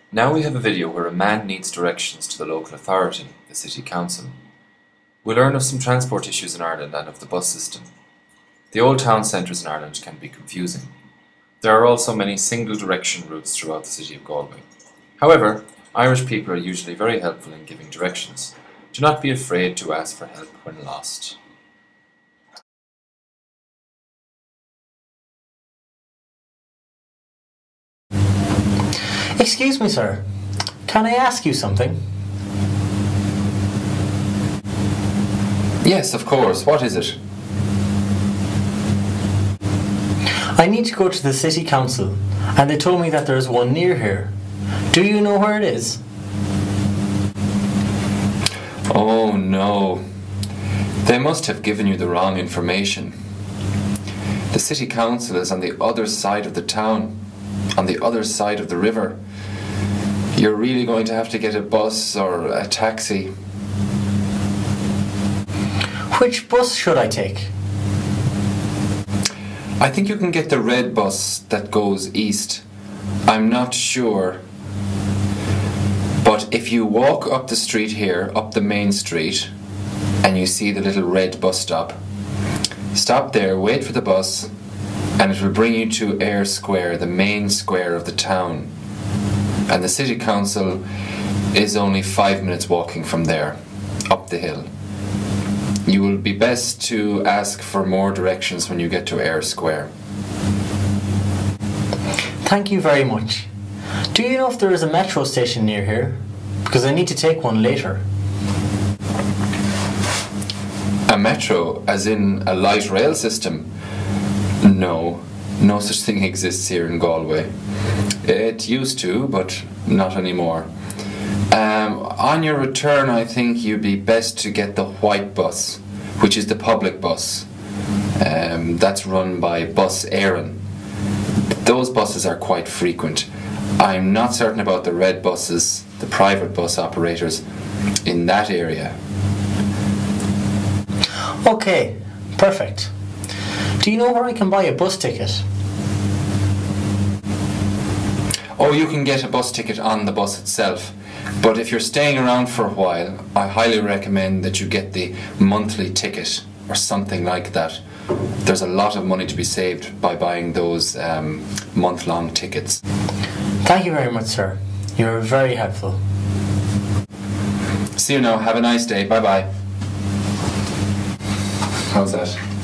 Now we have a video where a man needs directions to the local authority, the City Council. We learn of some transport issues in Ireland and of the bus system. The old town centres in Ireland can be confusing. There are also many single direction routes throughout the city of Galway. However, Irish people are usually very helpful in giving directions. Do not be afraid to ask for help when lost. Excuse me, sir. Can I ask you something? Yes, of course. What is it? I need to go to the City Council, and they told me that there is one near here. Do you know where it is? Oh no. They must have given you the wrong information. The City Council is on the other side of the town, on the other side of the river. You're really going to have to get a bus or a taxi. Which bus should I take? I think you can get the red bus that goes east. I'm not sure. But if you walk up the street here, up the main street, and you see the little red bus stop, stop there, wait for the bus, and it will bring you to Eyre Square, the main square of the town. And the City Council is only 5 minutes walking from there, up the hill. You will be best to ask for more directions when you get to Eyre Square. Thank you very much. Do you know if there is a metro station near here? Because I need to take one later. A metro, as in a light rail system? No, no such thing exists here in Galway. It used to, but not anymore. On your return, I think you'd be best to get the white bus, which is the public bus. That's run by Bus Éireann. Those buses are quite frequent. I'm not certain about the red buses, the private bus operators in that area. Okay, perfect. Do you know where I can buy a bus ticket? Oh, you can get a bus ticket on the bus itself. But if you're staying around for a while, I highly recommend that you get the monthly ticket or something like that. There's a lot of money to be saved by buying those month-long tickets. Thank you very much, sir. You're very helpful. See you now. Have a nice day. Bye-bye. How's that?